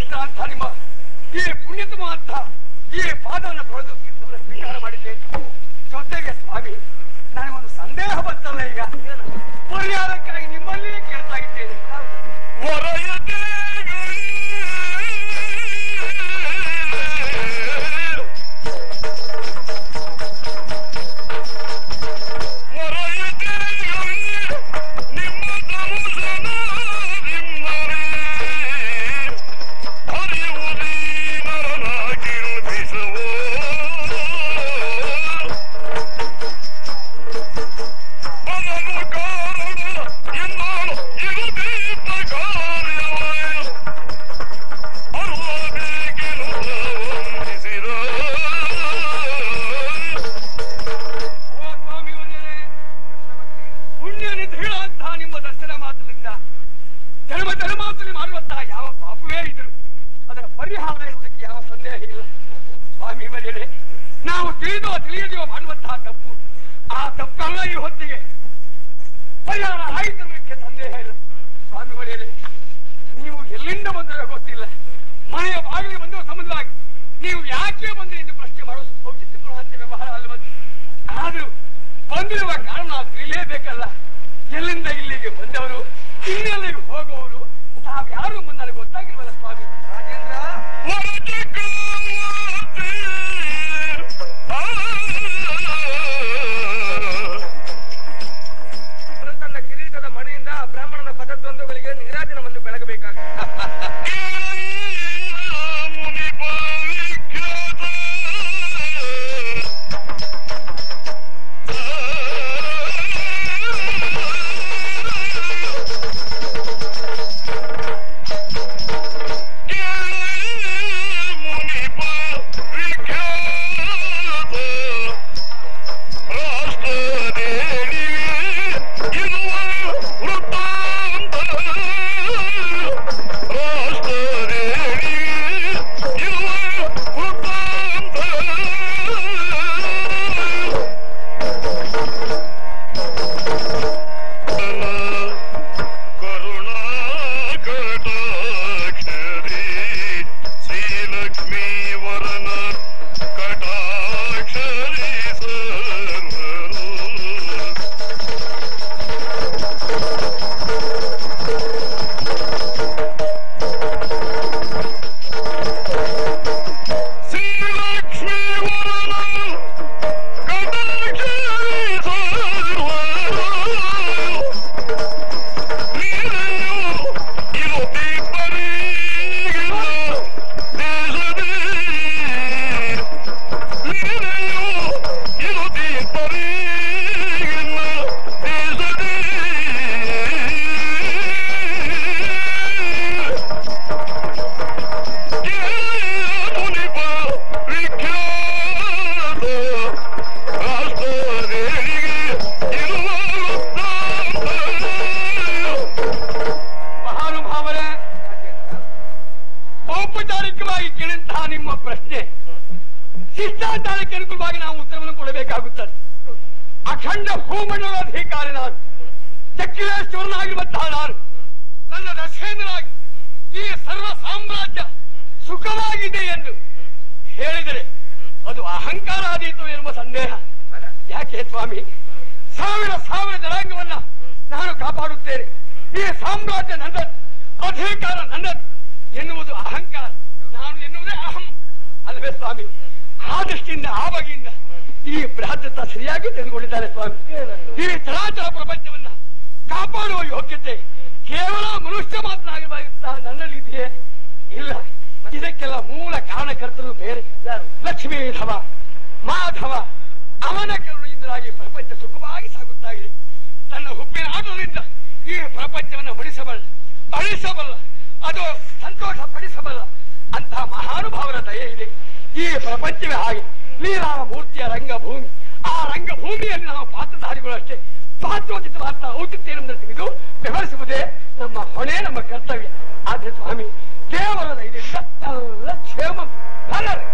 ಪವಿತ್ರ ಅಂತ ನಿಮ್ಮ ಈ ಪುಣ್ಯತಮ ಅಂತ ಈ ಪಾದವನ್ನು ತೊಳೆದು ತೀರ್ಥವನ್ನು ಸ್ವೀಕಾರ ಮಾಡಿದ್ದೇನೆ. ಜೊತೆಗೆ ಸ್ವಾಮಿ, ನನಗೊಂದು ಸಂದೇಹ ಬಂತಲ್ಲ, ಈಗ ಪರಿಹಾರಕ್ಕಾಗಿ ನಿಮ್ಮಲ್ಲಿಯೇ ಕೇಳ್ತಾ ಇದ್ದೇನೆ. ಧರ್ಮಾಂತರಲ್ಲಿ ಮಾಡುವಂತಹ ಯಾವ ಪಾಪವೇ ಇದ್ರು ಅದರ ಪರಿಹಾರ ಇರುವುದಕ್ಕೆ ಯಾವ ಸಂದೇಹ ಇಲ್ಲ. ಸ್ವಾಮಿ ಮರಿಯರೇ, ನಾವು ತಿಳಿದೋ ತಿಳಿಯದೆಯೋ ಮಾಡುವಂತಹ ತಪ್ಪು, ಆ ತಪ್ಪಲ್ಲ ಈ ಹೊತ್ತಿಗೆ ಪರಿಹಾರ ಆಯಿತಕ್ಕೆ ಸಂದೇಹ ಇಲ್ಲ. ಸ್ವಾಮಿ ಮರಿಯರೇ, ನೀವು ಎಲ್ಲಿಂದ ಬಂದರೆ ಗೊತ್ತಿಲ್ಲ, ಮನೆಯ ಬಾಗಿಲಿಗೆ ಬಂದ ಸಂಬಂಧವಾಗಿ ನೀವು ಯಾಕೆ ಬಂದ್ರಿ ಎಂದು ಪ್ರಶ್ನೆ ಮಾಡುವ ಔಚಿತ್ಯಪೂರ್ಣ ವ್ಯವಹಾರ ಅಲ್ಲವದು. ಆದರೂ ಬಂದಿರುವ ಕಾರಣ ತಿಳಿಯಲೇಬೇಕಲ್ಲ. ಎಲ್ಲಿಂದ ಇಲ್ಲಿಗೆ ಬಂದವರು, ಇನ್ನೆಲ್ಲಿಗೆ ಹೋಗುವವರು, ತಾವ್ಯಾರು ನನಗೆ ಗೊತ್ತಾಗಿಲ್ವಲ್ಲ ಸ್ವಾಮಿ. ತನ್ನ ಕಿರೀಟದ ಮಣಿಯಿಂದ ಬ್ರಾಹ್ಮಣನ ಪದದ್ವಂದ್ವಗಳಿಗೆ ನೀರಾಜನವನ್ನು ಬೆಳಗಬೇಕಾಗಿದೆ. ಔಪಚಾರಿಕವಾಗಿ ಕೇಳಿದಂತಹ ನಿಮ್ಮ ಪ್ರಶ್ನೆ ಶಿಷ್ಟಾಚಾರಕ್ಕೆ ಅನುಕೂಲವಾಗಿ ನಾವು ಉತ್ತರವನ್ನು ಕೊಡಬೇಕಾಗುತ್ತದೆ. ಅಖಂಡ ಭೂಮಂಡಲಾಧಿಕಾರಿ ನಾನು, ಚಕ್ರೇಶ್ವರನಾಗಿರುವಂತಹ ನಾನು, ನನ್ನ ದಶೇಂದ್ರನಾಗಿ ಈ ಸರ್ವ ಸಾಮ್ರಾಜ್ಯ ಸುಖವಾಗಿದೆ ಎಂದು ಹೇಳಿದರೆ ಅದು ಅಹಂಕಾರಾದೀತು ಎನ್ನುವ ಸಂದೇಹ. ಯಾಕೆ ಸ್ವಾಮಿ, ಸಾವಿರ ಜನಾಂಗವನ್ನ ನಾನು ಕಾಪಾಡುತ್ತೇನೆ, ಈ ಸಾಮ್ರಾಜ್ಯ ನನ್ನದು, ಅಧಿಕಾರ ನನ್ನದು ಎನ್ನುವುದು ಅಹಂಕಾರ, ನಾನು ಎನ್ನುವುದೇ ಅಹಂ ಅಲ್ಲವೇ ಸ್ವಾಮಿ? ಆ ದೃಷ್ಟಿಯಿಂದ ಆ ಬಗೆಯಿಂದ ಈ ಭ್ರಾತೃತ ಸರಿಯಾಗಿ ತೆಗೆದುಕೊಂಡಿದ್ದಾರೆ ಸ್ವಾಮಿ. ಈ ಚರಾಚರ ಪ್ರಪಂಚವನ್ನ ಕಾಪಾಡುವ ಯೋಗ್ಯತೆ ಕೇವಲ ಮನುಷ್ಯ ಮಾತನಾಗಿರುವಂತಹ ನನ್ನಲ್ಲಿದೆಯೇ? ಇಲ್ಲ. ಇದಕ್ಕೆಲ್ಲ ಮೂಲ ಕಾರಣಕರ್ತರು ಬೇರೆ. ಲಕ್ಷ್ಮೀಧವ ಮಾಧವ ಅವನ ಕರುಣೆಯಿಂದಾಗಿ ಪ್ರಪಂಚ ಸುಖವಾಗಿ ಸಾಗುತ್ತಾ ಇದೆ. ತನ್ನ ಹುಬ್ಬಿನ ಆಟದಿಂದ ಈ ಪ್ರಪಂಚವನ್ನು ಅಳಿಸಬಲ್ಲ, ಅದು ಸಂತೋಷ ಪಡಿಸಬಲ್ಲ ಅಂತಹ ಮಹಾನುಭಾವರ ದಯೆ ಇದೆ. ಈ ಪ್ರಪಂಚವೇ ಹಾಗೆ ಲೀಲಾ ಮೂರ್ತಿಯ ರಂಗಭೂಮಿ. ಆ ರಂಗಭೂಮಿಯಲ್ಲಿ ನಾವು ಪಾತ್ರಧಾರಿಗಳು ಅಷ್ಟೇ. ಪಾತ್ರೋಚಿತವಾದ ಔಚಿತ್ಯವನ್ನು ತೆಗೆದು ವ್ಯವಹರಿಸುವುದೇ ನಮ್ಮ ಹೊಣೆ, ನಮ್ಮ ಕರ್ತವ್ಯ. ಆದ್ರೆ ಸ್ವಾಮಿ, ಕೇವಲ ಇದರಿಂದ ಎಲ್ಲ ಕ್ಷೇಮ ಫಲ